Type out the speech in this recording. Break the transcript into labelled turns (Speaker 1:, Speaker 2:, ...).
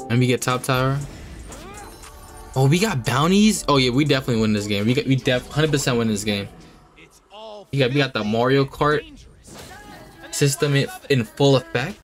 Speaker 1: And we get top tower. Oh, we got bounties. Oh yeah, we definitely win this game. We 100% win this game. We got the Mario Kart system in full effect.